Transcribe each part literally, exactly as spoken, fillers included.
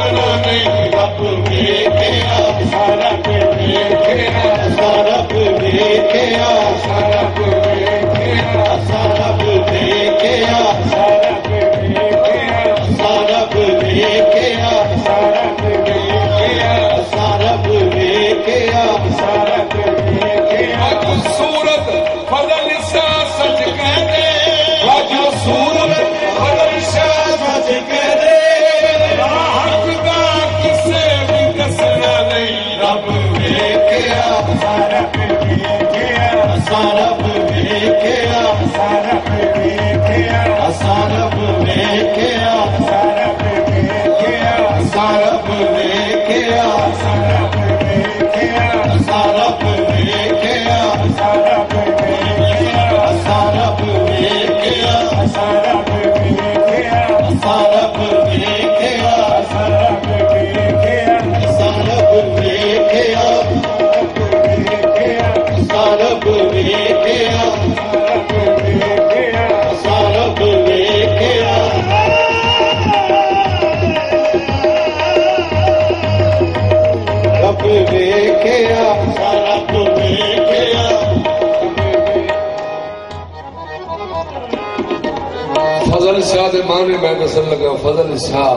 फजल शाह के माने मैं दसन लगा। फजल शाह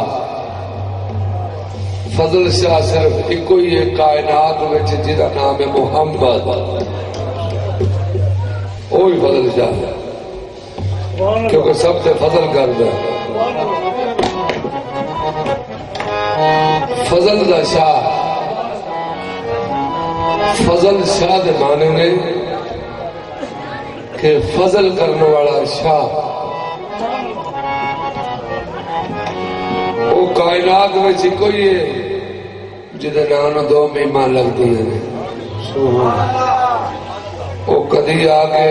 फजल शाह सिर्फ एक ही है कायनात में जिसका नाम है मुहम्मद, वो ही फजल शाह है, क्योंकि सबसे फजल करता है। फजल दा शाह फजल शाह के माने ने कि फजल करने वाला शाह वो कायनात में कोई है जिदे नाम दो मीमा लगती है। वो कदी आके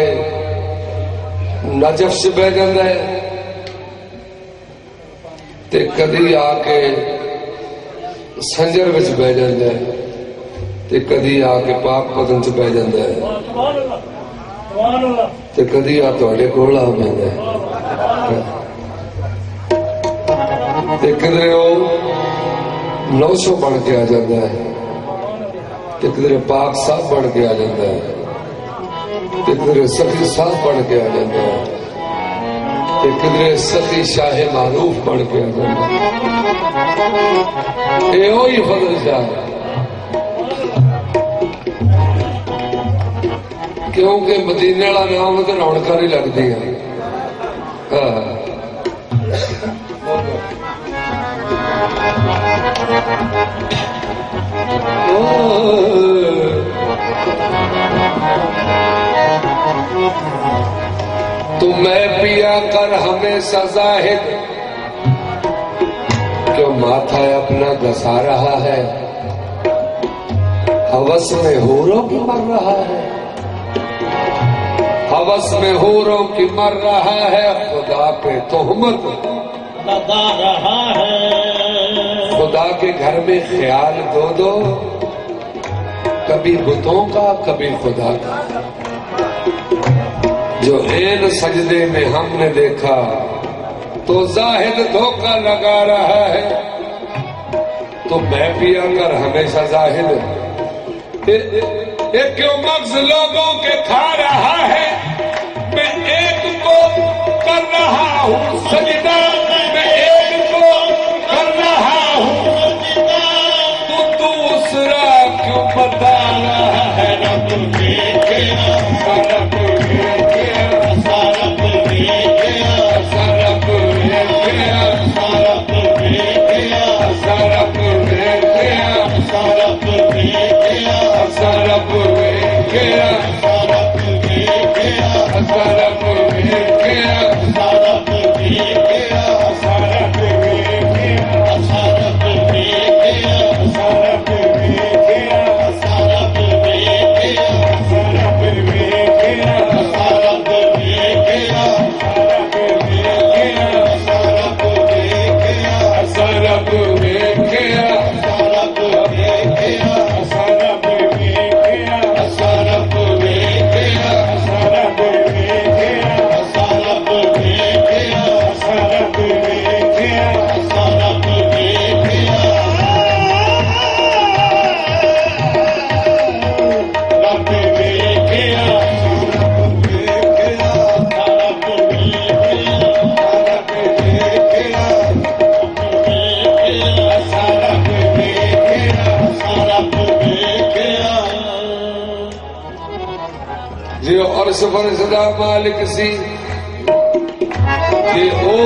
नजफ से बह जाता है ते कदी आके संजर विच बह जाता है ते कदी आके पाक पतन च बह जाता है ते कदी आ तुहाडे कोल आ पैंदा है। किधरे वो नौ सौ बन के आ जाता है ते किधरे पाक साहब बन के आ जाता है ते किधरे सखी साहब बन के आ जाता है ते किधरे सखी शाह मारूफ बन के आ जाता है। ये ही फजल शाह है, क्योंकि मदीने वाला नाम तो रौनक नहीं लगती है। हाँ तू मैं पिया कर हमेशा जाहिद, क्यों माथा अपना घसा रहा है, हवस में हूरों की मर रहा है, हवस में हूरों की मर रहा है, खुदा पे तोहमत लगा रहा है। खुदा के घर में ख्याल दो दो, कभी बुतों का कभी खुदा का। जो ऐन सजदे में हमने देखा तो जाहिद धोखा लगा रहा है, तो मैं भी अगर हमेशा जाहिद ए, ए, क्यों मग्ज लोगों के खा रहा है। मैं एक को कर रहा हूँ सजदा, मैं एक को कर रहा हूँ सजदा, तू दूसरा क्यों बता रहा है। रब ने तेरा रब ने तेरा रब ने तेरा रब ने तेरा रब ने तेरा रब ने तेरा रब ने तेरा रब ने तेरा रब ने तेरा रब ने तेरा रब ने तेरा अरश फरश दा मालिक सी जे ओ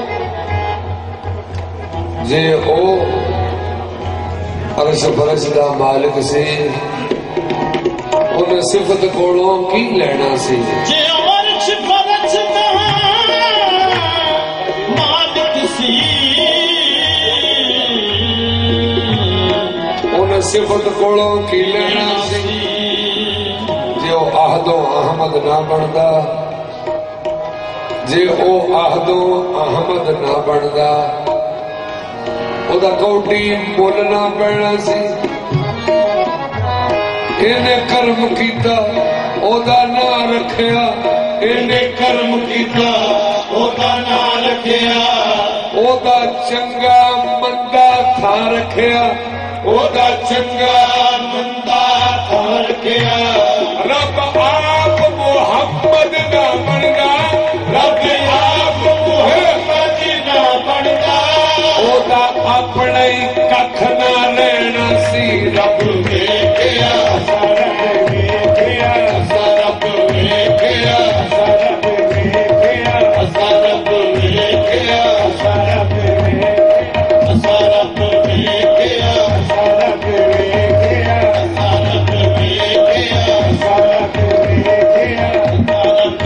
जे ओ अरश फरश दा मालिक सी उन सिफत कोलों की लेना सी जे अरश फरश दा मालिक सी उन सिफत कोलों की लेना सी जे ओ आहदो अहमद ना बनदा जे ओ आहदो अहमद ना बनदा ओदा कौटी मुल ना पैना सी इन्हें कर्म कीता ओदा ना रखिया इन्हें कर्म कीता ओदा ना रखिया ओदा चंगा मंदा था रखिया ओदा चंगा मंदा था रखिया रब आप मोहम्मद ना बनदा रब आप मोहम्मद ना बनदा ओदा अपना ही कख ना रहना सी रब वेखिया रब वेखिया रब वेखिया रब वेखिया रब वेखिया रब वेखिया रब वेखिया रब वेखिया रब वेखिया रब वेखिया रब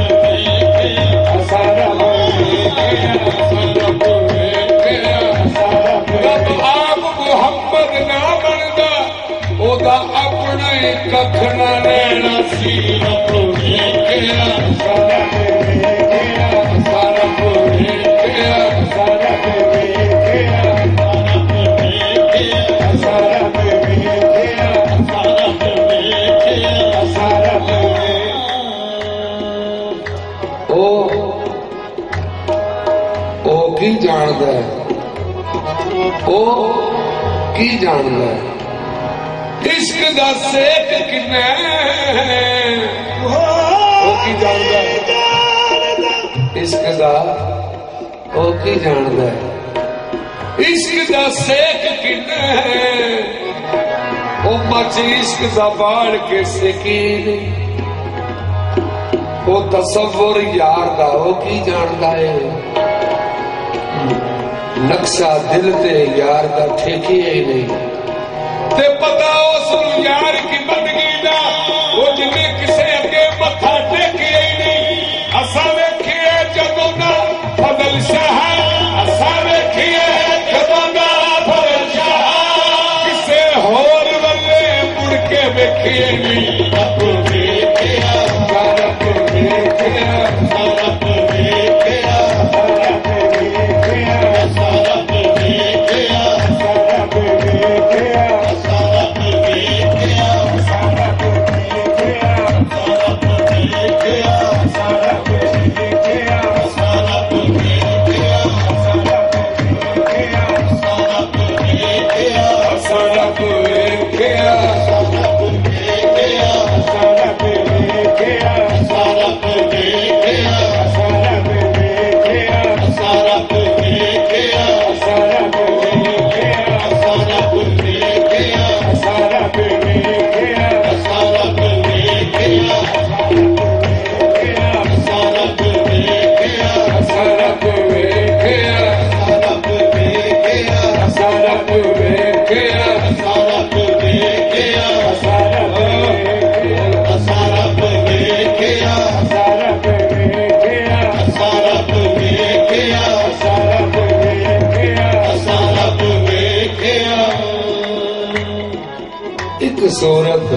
वेखिया रब आप मोहम्मद ना बनदा ओदा अपना ही कख ना रहना सी रब वेखिया रब वेखिया रब वेखिया रब वेखिया रब वेखिया रब वेखिया रब वेखिया रब ओ ओ की जानदा है ओ की जानदा है इश्क दा सेक किन्ना ओ की जानदा है इश्क दा ओ की जानदा है इश्क दा सेक किन्ना ओ मच इश्क दा बाड़ के सेकीन ओ तसव्वुर यार दा ओ की जानदा है नक्शा दिल ते यार दा ठेके ही नहीं ते पता उस यार की बदगी दा वो जिन्हें किसे अगे मथा टेके ही नहीं असा वेखिए जदों दा फजल शाह असा वेखिए जदों दा फजल शाह किसे होर वल्ले मुड़ के वेखिए नहीं रब वेखिया रब वेखिया रब वेखिया रब वेखिया रब वेखिया रब वेखिया रब वेखिया रब वेखिया रब वेखिया रब वेखिया रब वेखिया रब वेखिया रब वेखिया सूरत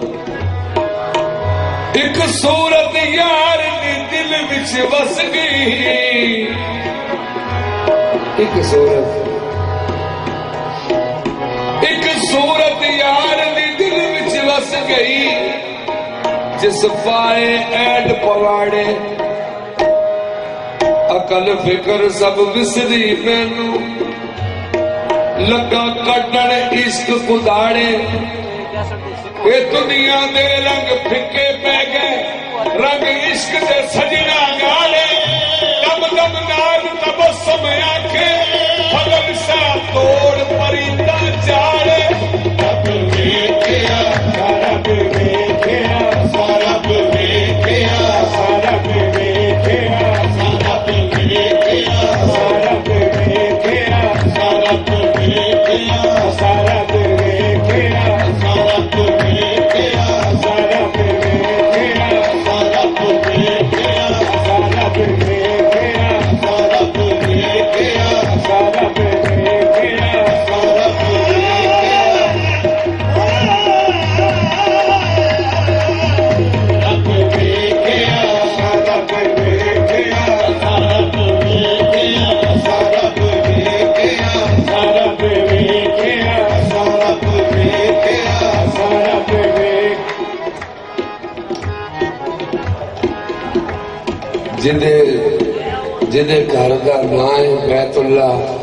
एक सूरत यार दी दिल विच वस गई एक सूरत एक सूरत यार दी दिल विच वस गई जिस पाए ऐड पवाड़े अकल फिक्र सब विसरी मैनू लगा कटण इश्क कुदाड़े ये दुनिया दे रंग फिके पै गए रंग इश्क दे सजना गाले दम दम नाल तबस्सुम आखे फगल सा तोड़ परिंदा जाले रब वेखिया रब वेखिया रब वेखिया रब वेखिया असां रब वेखिया असां रब वेखिया असां रब वेखिया असां रब वेखिया असां रब वेखिया असां रब वेखिया असां रब वेखिया असां रब जिदे जिदे घर का नाम है बैतुल्ला,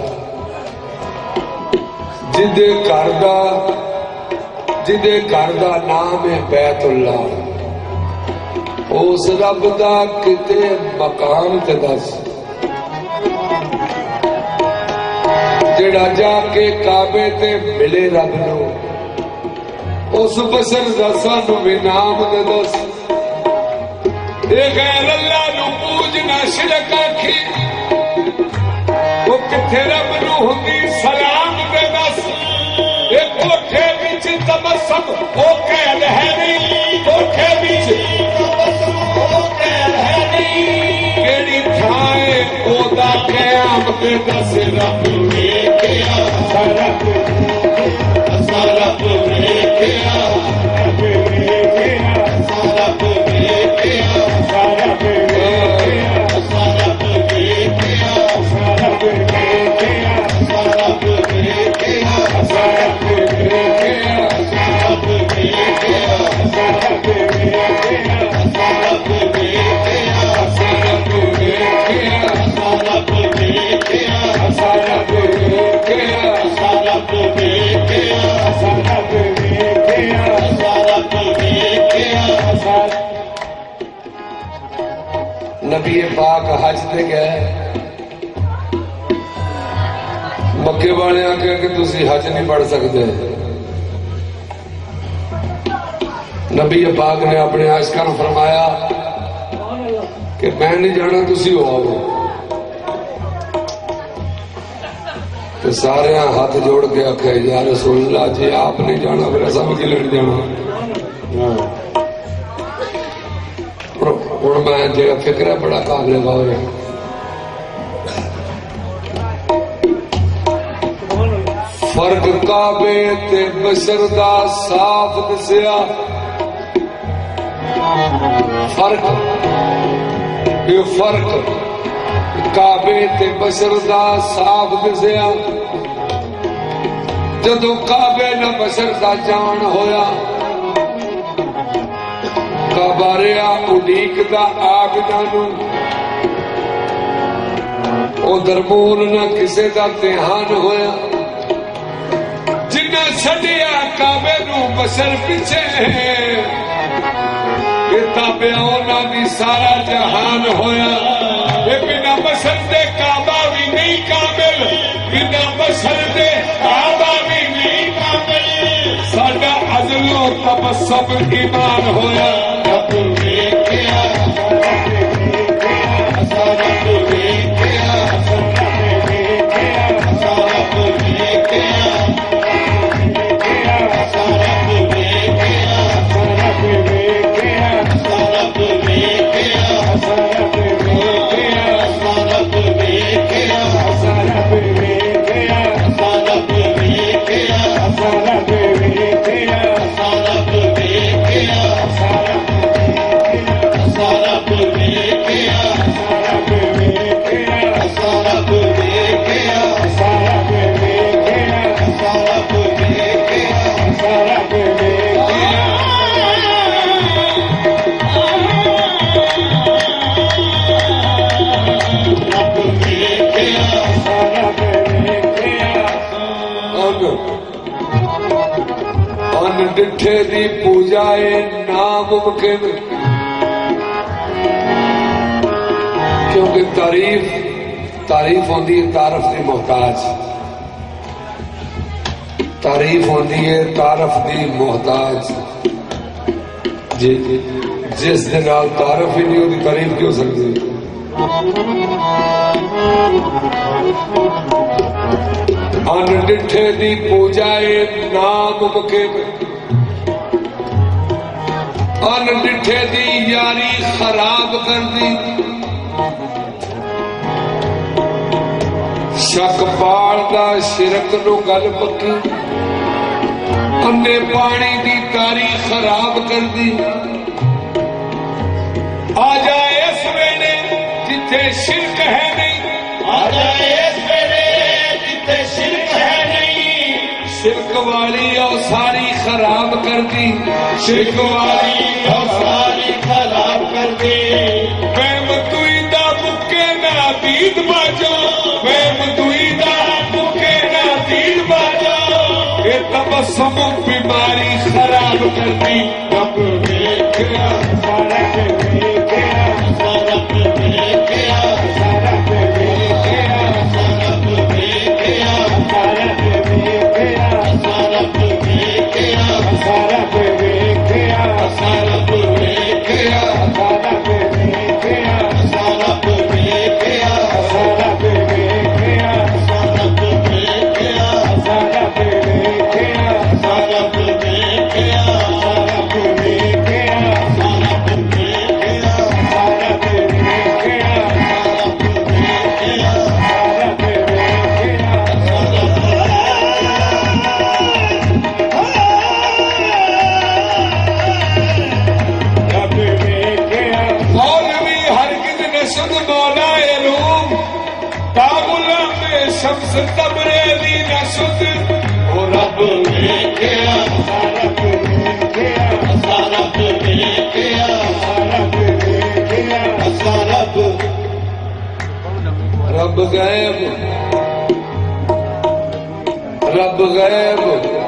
जिदे घर का जिदे घर का नाम है बैतुल्ला, उस रब का किते मकाम ते दस जेड़ा जाके काबे ते मिले रब नो, उस बसर दा सानू भी नाम ते दस। गैर अल्लाह नू पूजना शिरक आखी, वो किथे रब नू हुंदी सलाम दे दस। एक कोठे विच तबस्सुम ओ कैद है नहीं, कोठे विच तबस्सुम ओ कैद है नहीं, केड़ी थाए ओदा क़याम दे दस। रब वेखिया असां रब असां रब वेखिया रब वेखिया असां रब वेखिया असां रब वेखिया असां रब वेखिया असां रब वेखिया असां रब वेखिया असां रब वेखिया असां रब वेखिया असां रब वेखिया असां रब वेखिया असां रब वेखिया असां रब वेखिया असां रब वेखिया असां रब वेखिया असां रब वेखिया असां रब वेखिया असां। नबी पाक हज ते गए, मक्के वाले आखे कि तुसी हज नहीं पढ़ सकते। नबी पाक ने अपने आशिकां नूं फरमाया कि मैं नहीं जाना, तुसी हो आओ। तो सारे हाथ जोड़ के आखे या रसूल अल्लाह जी आप नहीं जाना फिर असां भी लेने जाना। हुण मैं जो फिक्र है बड़ा काबिल गौर है। फर्क काबे ते बशर दा साफ दसिया, फर्क ये फर्क काबे ते बशर दा साफ दसिया। जदों काबे न बशर दा जान होया, काबारिया उडीकदा आगदा नू, उधर मूल न किसे दा ध्यान होया। जिन्ना छड़िया काबे नू बशर पिछे, ताबिया उन्हां दी सारा जहान होया। बिना बशर दे काबा भी नहीं काबिल, बिना बशर दे काबा भी नहीं काबिल। साडा अज़लो तबस्सुम ईमान होया। रब वेखिया असां रब वेखिया असां रब वेखिया असां रब वेखिया असां रब वेखिया असां रब वेखिया असां रब वेखिया असां रब वेखिया असां रब वेखिया असां रब वेखिया असां रब वेखिया असां रब वेखिया असां रब वेखिया असां रब डिठे दी पूजा नामुमकिन, क्योंकि तारीफ तारीफ होती है तारफ की मोहताज, तारीफ होती है तारफ की मोहताज। जी जिस दिन तारफ ही नहीं होती तारीफ क्यों सकती। अन डिठे दी पूजाए नामुमकिन, अन डिठे दी यारी खराब कर दी। शक पाल दा शिरक नु गल पक्की, अन्ने पानी दी तारी खराब कर दी। आ जाए इस वेले जिथे शिरक है नहीं, आ जाए इस वेले जिथे शिरक है नहीं। शिरक वाली और सारी खराब कर दी, शिरक वाली और सारी खराब कर दी। वहम तुई दा मुके ना दीद बाजो, वहम तुई दा मुके ना दीद बाजो। ये तबस्सुम बीमारी खराब कर दी। रब वेख्या सारा ते वेख्या, सारा ते वेख्या, सारा ते वेख्या, सारा ते वेख्या, सारा ते वेख्या, सारा ते वेख्या, सारा ते वेख्या, सारा ते वेख्या, सारा ते वेख्या, सारा ते वेख्या, सारा ते वेख्या, सारा ते वेख्या, सारा ते वेख्या, सारा ते वेख्या, सारा ते वेख्या, सारा ते वेख्या, सारा ते वेख्या, सारा ते वेख्या, सारा ते वेख्या, सारा ते वेख्या। मौलवी हरगिज न सुन मौलाए रूम, तागुला में शम्स तबरेज़ी न सुन। ओ रब वेख्या सारा ते वेख्या, सारा ते वेख्या, सारा ते वेख्या, सारा ते रब गैब, रब गैब,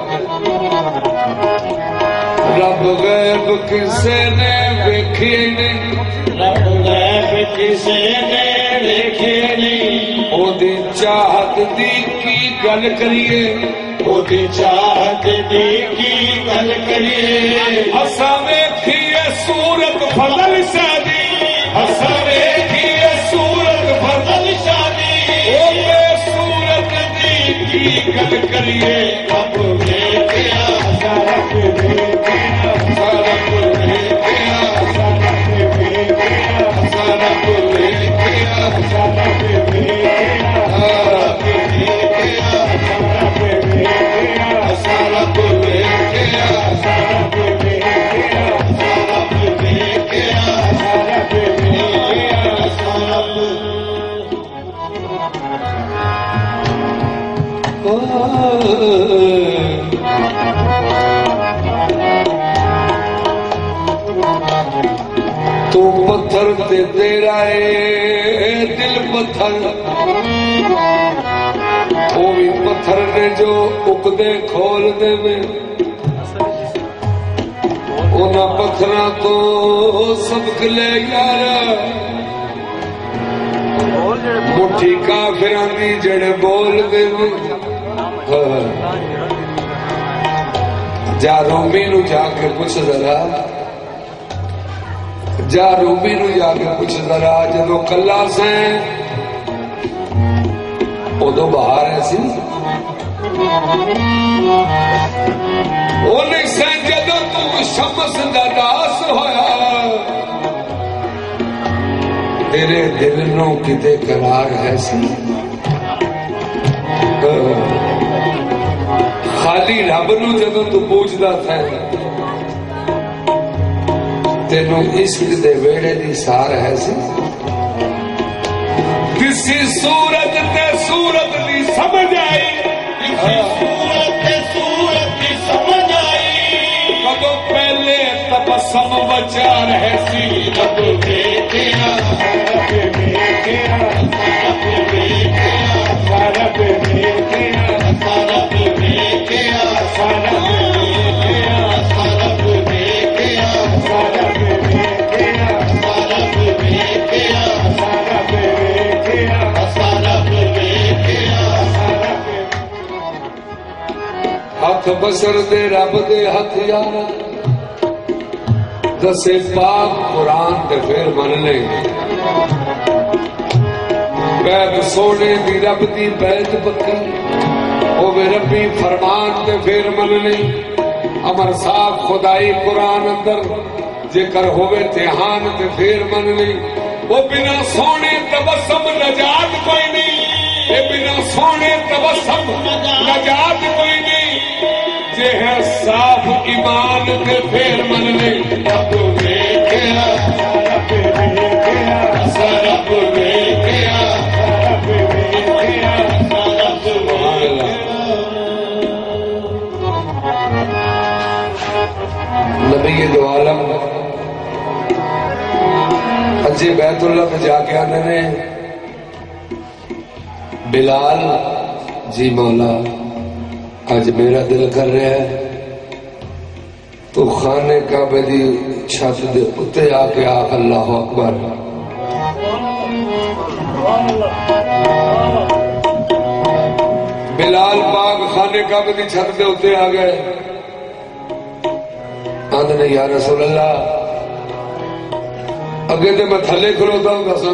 रब गैब किसे ने वेखी नहीं। रब गैब किसे ने वेखे नहीं। ओदी चाहत दी की गल करिए, ओदी चाहत दी की गल करिए। असा वेखिए सूरत फजल शादी, असा वेखिए सूरत फजल शादी। ओ बे सूरत दी की गल करिए। रब वेख्या सारा ते वेख्या, सारा ते वेख्या, सारा ते वेख्या, सारा ते वेख्या, सारा ते वेख्या, सारा ते वेख्या, सारा ते वेख्या, सारा ते वेख्या, सारा ते वेख्या, सारा ते वेख्या, सारा ते वेख्या, सारा ते तू पत्थर ते तेरा है दिल पत्थर, वो भी पत्थर ने जो उकदे खोल दे में। उन्हां पत्थरां तो सबक ले यार, मुट्ठी काफिरां दी जड़ बोल दे में। जा रोमी नू जाके पुछ जरा, जा रूबी नू जाके पुछ जरा, जदों कला से उदों बाहर है सी। ओ नहीं से जदों तू शमस दा दास होया, तेरे दिल नू किते करार है सी। खाली रब नू जदों तू पूछदा था, तेनों इश्क दे वेड़े दी सार है सी। किसी सूरत ते सूरत दी समझ आई, किसी सूरत ते सूरत दी समझ आई। कदों पहले तबस्सुम बचा रहे सी। रब वेख्या सारा ते वेख्या, सारा ते वेख्या, सारा ते वेख्या, सारा ते वेख्या, सारा ते वेख्या, सारा ते वेख्या, सारा ते वेख्या, सारा ते वेख्या, सारा ते वेख्या, सारा ते वेख्या, सारा ते हथ बशर दे रब दे हथ यार, दसे पाक कुरान ते फिर मन ले। बैत सोने दी रब दी बैत पक्की, होवे रब्बी फरमान ते फिर मननी अमर साहब खुदाई कुरान अंदर जेकर होवे ध्यान ते फिर मननी वो बिना सोने तबस्सुम नजात कोई नहीं ये बिना सोने तबस्सुम नजात कोई नहीं जे है साफ ईमान ते फिर मननी रब वेखिया रब वेखिया रब वेखिया रब वेखिया नबी दो आलम अजे बैतुल्ला में जाके आने ने बिलाल जी मौला आज मेरा दिल कर रहा है तो खाने काबे दी छत दे उत्ते आके आख अल्लाह अकबर। बिलाल पाक खाने काबे दी छत दे उत्ते आ गए आंदे ने या रसूल अल्लाह अगे तो मैं थले खलोता हूं सा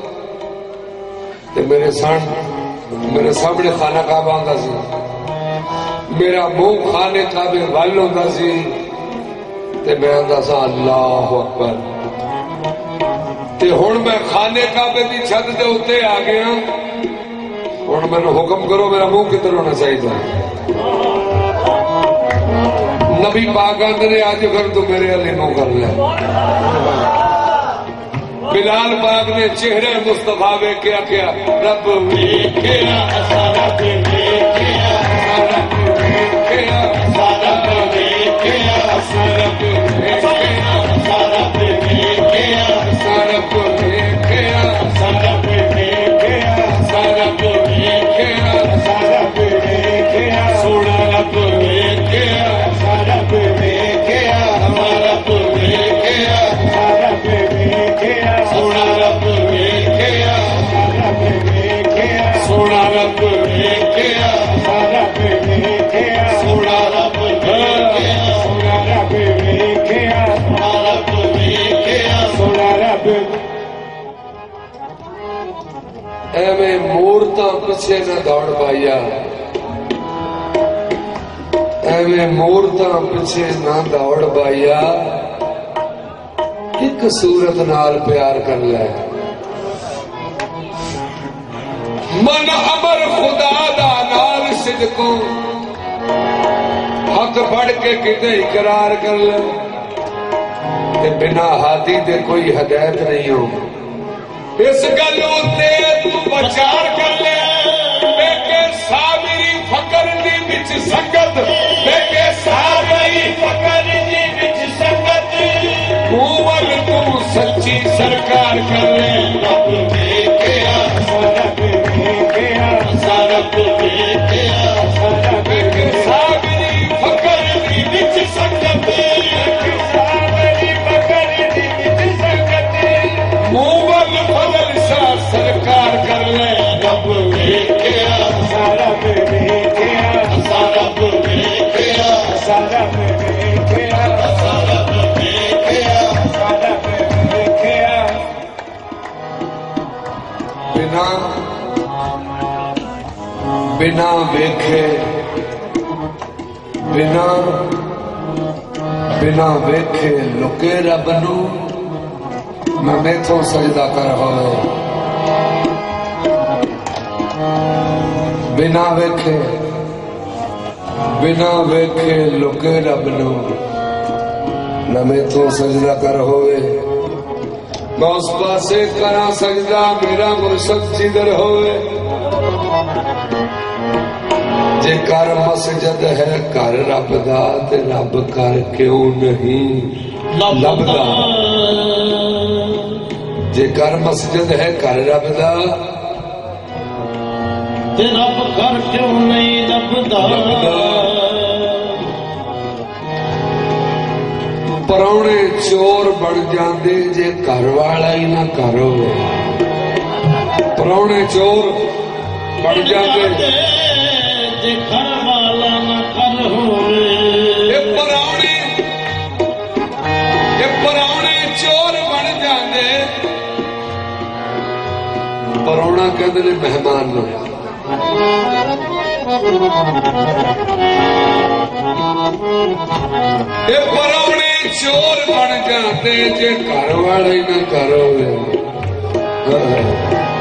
मेरे सान मेरे सामने खाना काबा आंदा सी मेरा मुंह खाने काबे वल होंदा सी ते मैं आंदा सा अल्लाह अकबर ते हुण मैं खाने काबे दी छत दे उत्ते आ गया हुण मैनू हुक्म करो मेरा मुंह किधर होना चाहिए। नबी पाक आंदे ने आज फिर तू मेरे अली मुंह कर ले। बिलाल पाक ने चेहरे मुस्तफा वेख्या क्या रब वेख्या सारा वेख्या सारा वेख्या सारा वेख्या सारा वेख्या सारा वेख्या सारा वेख्या सारा वेख्या सारा वेख्या सारा वेख्या सोना रब वेख्या सारा वेख्या हमारा वेख्या सारा वेख्या सोना रब वेख्या सोना रब वेख्या सारा वेख्या सोना रब वेख्या सोना रब वेख्या सोना रब वेख्या सोना रब एवें मूर्तां पिछे न दौड़ पाइया एवें मूर्तां पिछे न दौड़ पाइया एक सूरत नाल प्यार कर ले मन अमर खुदा दा नाल सिदको हक फड़ के किते इकरार कर ले ते बिना हादी दे कोई हदायत नहीं हो इस गल उत्ते तू विचार कर ले बेके साबरी फकर दी विच संगत बेके साबरी फकर दी विच संगत मुवल तू सच्ची सरकार कर ले रब वेख्या सारा वेख्या सारा वेख्या सारा वेख्या साबरी फकर दी विच संगत साबरी फकर दी विच संगत मुवल फजल सा सरकार कर ले रब वेख्या सारा वेख्या सारा वेख्या सारा वेख्या सारा बिना बिना वेखे बिना बिना वेखे लुके रब नू मैं मैथों सजदा कर होवे बिना वेखे बिना वेखे लुके रब नू न मैथों सजदा कर होवे मैं उस पासे करा सजदा मेरा मुर्शद जिधर होवे जे कर मस्जिद है कर रब दा ते रब कर क्यों नहीं लभदा जे कर मस्जिद है कर रब दा ते रब कर क्यों नहीं लभदा परौने चोर बन जाते जे घर वाला ही ना घर होवे परौने चोर बन जाते जे घर वाला ना घर होवे ये परौने ये परौने चोर बन जाते परौना कहते ने मेहमान नो ये परौने चोर बन जाते जे घर वाले न करो।